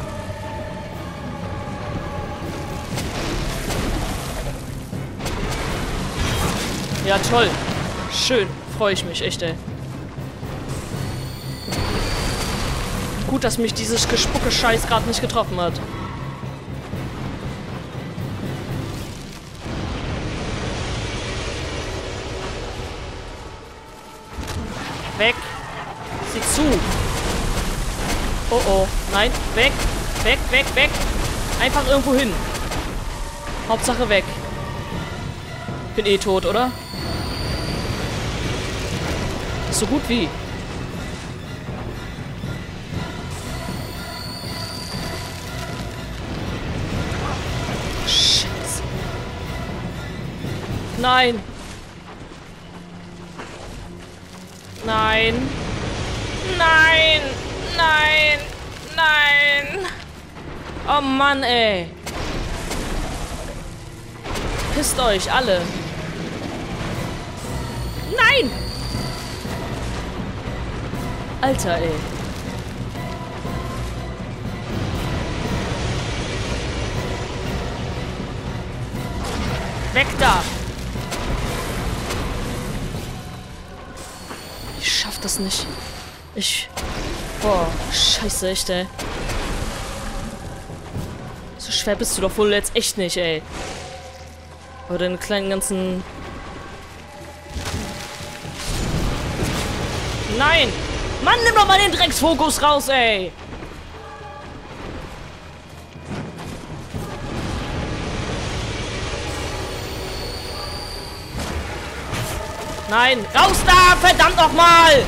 Ja, toll. Schön. Freue ich mich, echt, ey. Gut, dass mich dieses gespucke Scheiß gerade nicht getroffen hat. Weg. Sieh zu. Oh oh. Nein. Weg. Weg, weg, weg. Einfach irgendwo hin. Hauptsache weg. Bin eh tot, oder? So gut wie. Scheiße. Nein. Nein. Nein. Nein. Nein. Oh Mann, ey. Pisst euch alle. Nein! Alter, ey. Weg da! Ich schaff das nicht. Ich... Boah, scheiße, echt, ey. So schwer bist du doch wohl jetzt echt nicht, ey. Aber deine kleinen ganzen... Nein! Mann, nimm doch mal den Drecksfokus raus, ey! Nein! Raus da! Verdammt nochmal!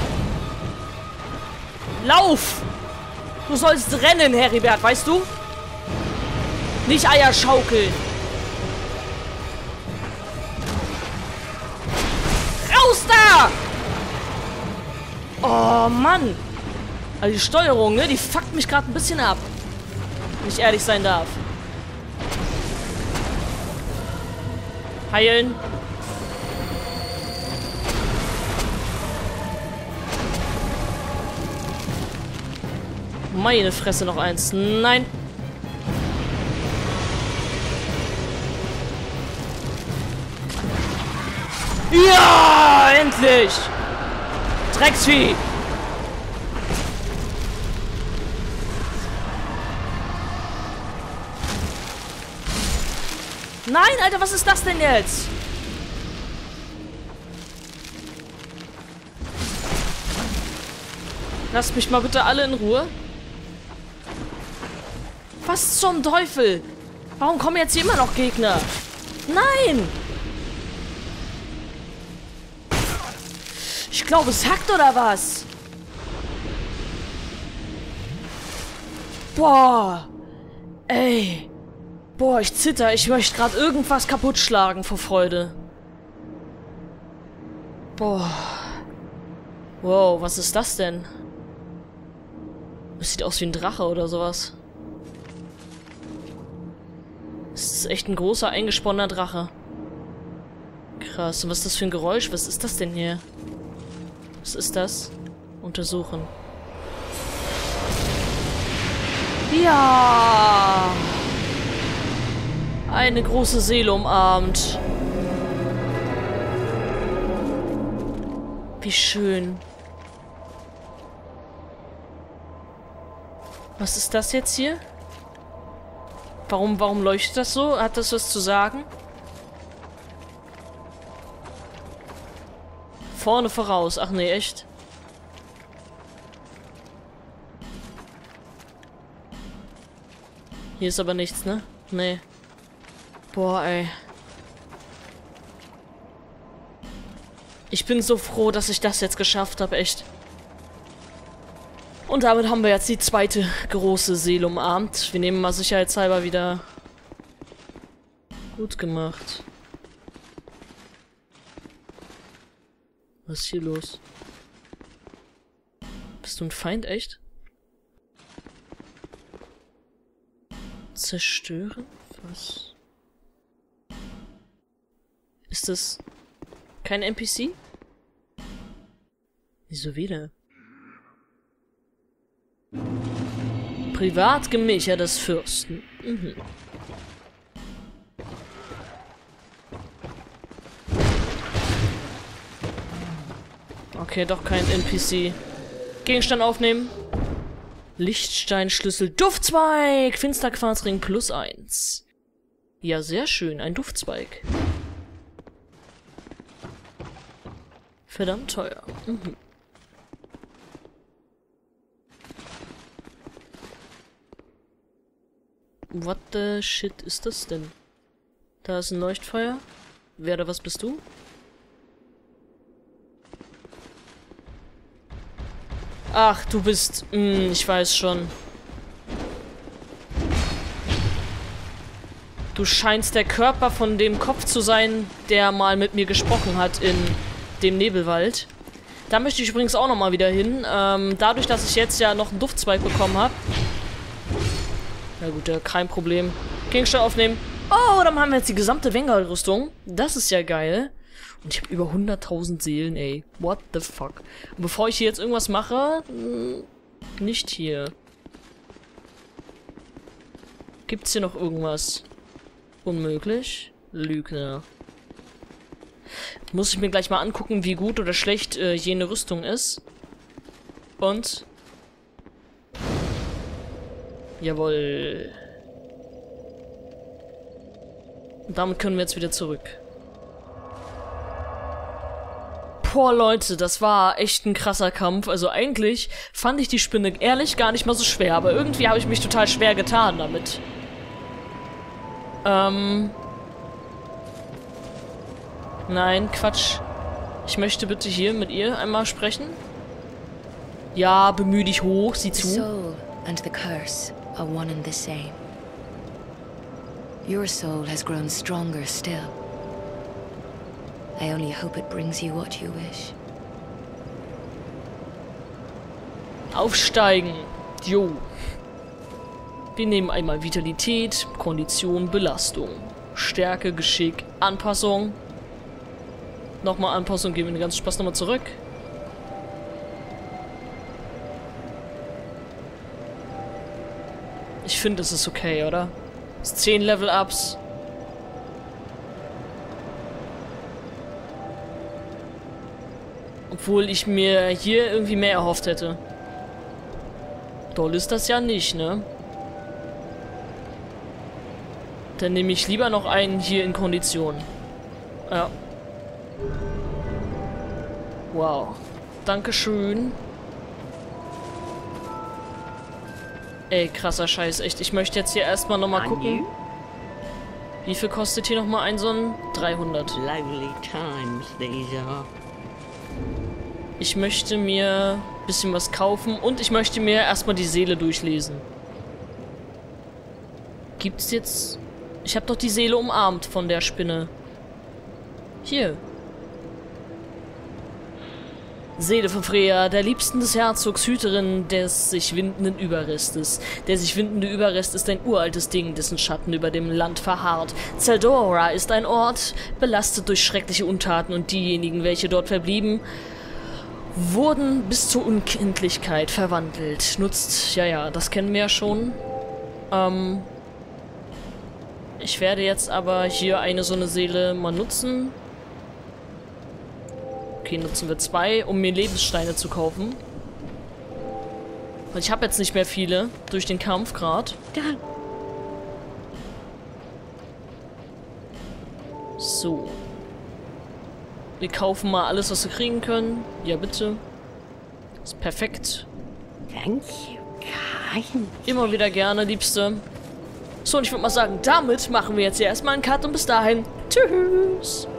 Lauf! Du sollst rennen, Heribert, weißt du? Nicht Eier schaukeln! Raus da! Oh, Mann. Also die Steuerung, ne? Die fuckt mich gerade ein bisschen ab. Wenn ich ehrlich sein darf. Heilen. Meine Fresse, noch eins. Nein. Ja, endlich. Drecksvieh! Nein, Alter, was ist das denn jetzt? Lasst mich mal bitte alle in Ruhe. Was zum Teufel? Warum kommen jetzt hier immer noch Gegner? Nein! Ich glaube, es hackt oder was? Boah. Ey. Boah, ich zitter. Ich möchte gerade irgendwas kaputt schlagen vor Freude. Boah. Wow, was ist das denn? Das sieht aus wie ein Drache oder sowas. Das ist echt ein großer, eingesponnener Drache. Krass. Und was ist das für ein Geräusch? Was ist das denn hier? Was ist das? Untersuchen. Ja. Eine große Seele umarmt. Wie schön. Was ist das jetzt hier? Warum, warum leuchtet das so? Hat das was zu sagen? Vorne voraus. Ach nee, echt? Hier ist aber nichts, ne? Nee. Boah, ey. Ich bin so froh, dass ich das jetzt geschafft habe, echt. Und damit haben wir jetzt die zweite große Seele umarmt. Wir nehmen mal sicherheitshalber wieder... Gut gemacht. Was ist hier los? Bist du ein Feind, echt? Zerstören? Was? Ist das kein N P C? Wieso wieder? Privatgemächer des Fürsten. Mhm. Okay, doch kein N P C. Gegenstand aufnehmen. Lichtsteinschlüssel. Duftzweig! Finsterquarzring plus eins. Ja, sehr schön. Ein Duftzweig. Verdammt teuer. Mhm. What the shit ist das denn? Da ist ein Leuchtfeuer. Wer oder was bist du? Ach, du bist... Mh, ich weiß schon. Du scheinst der Körper von dem Kopf zu sein, der mal mit mir gesprochen hat in dem Nebelwald. Da möchte ich übrigens auch nochmal wieder hin. Ähm, dadurch, dass ich jetzt ja noch einen Duftzweig bekommen habe. Na gut, ja, kein Problem. Gegenstand aufnehmen. Oh, dann haben wir jetzt die gesamte Vanguard-Rüstung. Das ist ja geil. Und ich habe über hunderttausend Seelen, ey. What the fuck? Und bevor ich hier jetzt irgendwas mache, mh, nicht hier. Gibt's hier noch irgendwas? Unmöglich? Lügner. Muss ich mir gleich mal angucken, wie gut oder schlecht äh, jene Rüstung ist. Und... Jawohl. Und damit können wir jetzt wieder zurück. Boah, Leute, das war echt ein krasser Kampf. Also eigentlich fand ich die Spinne ehrlich gar nicht mal so schwer, aber irgendwie habe ich mich total schwer getan damit. Ähm... Nein, Quatsch. Ich möchte bitte hier mit ihr einmal sprechen. Ja, bemühe dich hoch, sieh zu. The soul and the curse are one and the same. Your soul has grown stronger still. I only hope it brings you what you wish. Aufsteigen. Jo. Wir nehmen einmal Vitalität, Kondition, Belastung. Stärke, Geschick, Anpassung. Nochmal Anpassung, geben wir den ganzen Spaß nochmal zurück. Ich finde, das ist okay, oder? Das ist zehn Level-Ups. Obwohl ich mir hier irgendwie mehr erhofft hätte. Toll ist das ja nicht, ne? Dann nehme ich lieber noch einen hier in Kondition. Ja. Wow. Dankeschön. Ey, krasser Scheiß, echt. Ich möchte jetzt hier erstmal nochmal gucken. Wie viel kostet hier nochmal ein so ein? dreihundert. Lively times these are. Ich möchte mir ein bisschen was kaufen und ich möchte mir erstmal die Seele durchlesen. Gibt's jetzt... Ich habe doch die Seele umarmt von der Spinne. Hier. Seele von Freya, der Liebsten des Herzogs, Hüterin des sich windenden Überrestes. Der sich windende Überrest ist ein uraltes Ding, dessen Schatten über dem Land verharrt. Zeldora ist ein Ort, belastet durch schreckliche Untaten, und diejenigen, welche dort verblieben, wurden bis zur Unkenntlichkeit verwandelt. Nutzt, ja, ja, das kennen wir ja schon. Ähm... Ich werde jetzt aber hier eine so eine Seele mal nutzen. Okay, nutzen wir zwei, um mir Lebenssteine zu kaufen. Weil ich habe jetzt nicht mehr viele durch den Kampf gerade. So. Wir kaufen mal alles, was wir kriegen können. Ja, bitte. Ist perfekt. Thank you, kind. Immer wieder gerne, Liebste. So, und ich würde mal sagen, damit machen wir jetzt hier erstmal einen Cut und bis dahin. Tschüss.